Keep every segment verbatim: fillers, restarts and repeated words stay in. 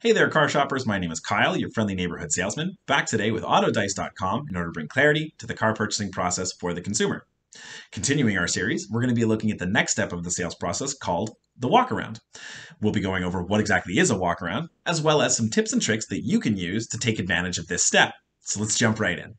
Hey there, car shoppers. My name is Kyle, your friendly neighborhood salesman, back today with Auto Dice dot com in order to bring clarity to the car purchasing process for the consumer. Continuing our series, we're going to be looking at the next step of the sales process called the walkaround. We'll be going over what exactly is a walkaround, as well as some tips and tricks that you can use to take advantage of this step. So let's jump right in.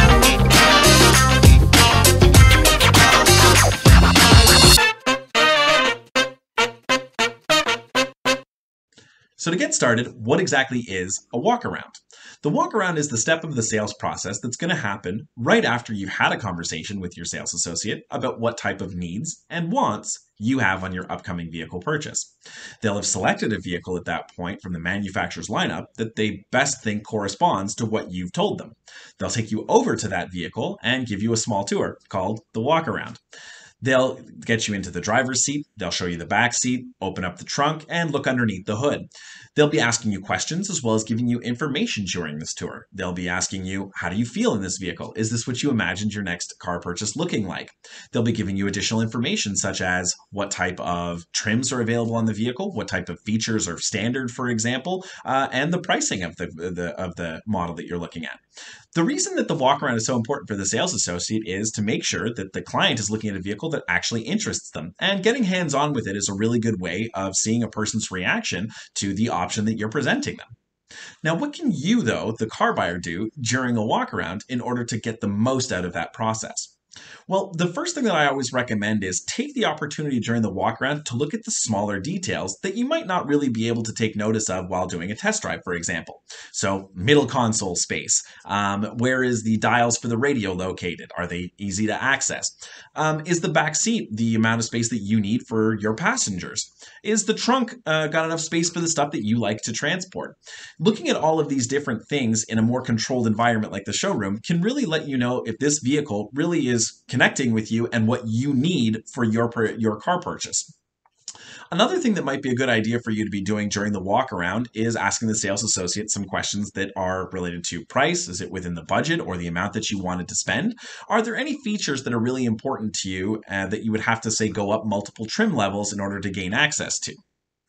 So to get started, what exactly is a walkaround? The walkaround is the step of the sales process that's going to happen right after you've had a conversation with your sales associate about what type of needs and wants you have on your upcoming vehicle purchase. They'll have selected a vehicle at that point from the manufacturer's lineup that they best think corresponds to what you've told them. They'll take you over to that vehicle and give you a small tour called the walkaround. They'll get you into the driver's seat, they'll show you the back seat, open up the trunk, and look underneath the hood. They'll be asking you questions as well as giving you information during this tour. They'll be asking you, how do you feel in this vehicle? Is this what you imagined your next car purchase looking like? They'll be giving you additional information such as what type of trims are available on the vehicle, what type of features are standard, for example, uh, and the pricing of the, the, of the model that you're looking at. The reason that the walkaround is so important for the sales associate is to make sure that the client is looking at a vehicle that actually interests them. And getting hands-on with it is a really good way of seeing a person's reaction to the option that you're presenting them. Now, what can you, though, the car buyer, do during a walkaround in order to get the most out of that process? Well, the first thing that I always recommend is take the opportunity during the walkaround to look at the smaller details that you might not really be able to take notice of while doing a test drive, for example. So, middle console space. Um, where is the dials for the radio located? Are they easy to access? Um, is the back seat the amount of space that you need for your passengers? Is the trunk uh, got enough space for the stuff that you like to transport? Looking at all of these different things in a more controlled environment like the showroom can really let you know if this vehicle really is connecting with you and what you need for your, your car purchase. Another thing that might be a good idea for you to be doing during the walk around is asking the sales associate some questions that are related to price. Is it within the budget or the amount that you wanted to spend? Are there any features that are really important to you uh, that you would have to, say, go up multiple trim levels in order to gain access to?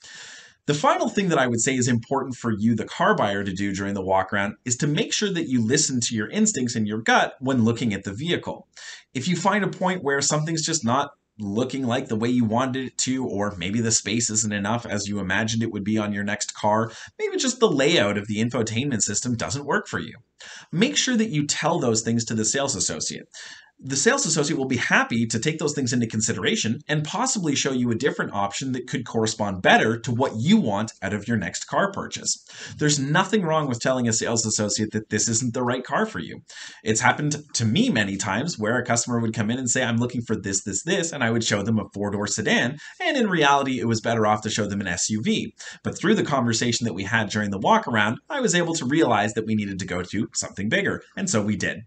The final thing that I would say is important for you, the car buyer, to do during the walkaround is to make sure that you listen to your instincts and your gut when looking at the vehicle. If you find a point where something's just not looking like the way you wanted it to, or maybe the space isn't enough as you imagined it would be on your next car, maybe just the layout of the infotainment system doesn't work for you, make sure that you tell those things to the sales associate. The sales associate will be happy to take those things into consideration and possibly show you a different option that could correspond better to what you want out of your next car purchase. There's nothing wrong with telling a sales associate that this isn't the right car for you. It's happened to me many times where a customer would come in and say, I'm looking for this, this, this, and I would show them a four-door sedan, and in reality, it was better off to show them an S U V. But through the conversation that we had during the walkaround, I was able to realize that we needed to go to something bigger, and so we did.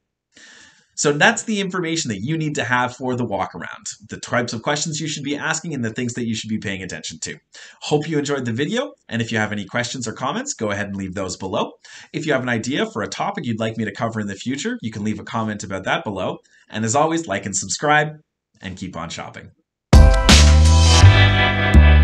So that's the information that you need to have for the walkaround, the types of questions you should be asking and the things that you should be paying attention to. Hope you enjoyed the video, and if you have any questions or comments, go ahead and leave those below. If you have an idea for a topic you'd like me to cover in the future, you can leave a comment about that below. And as always, like and subscribe, and keep on shopping.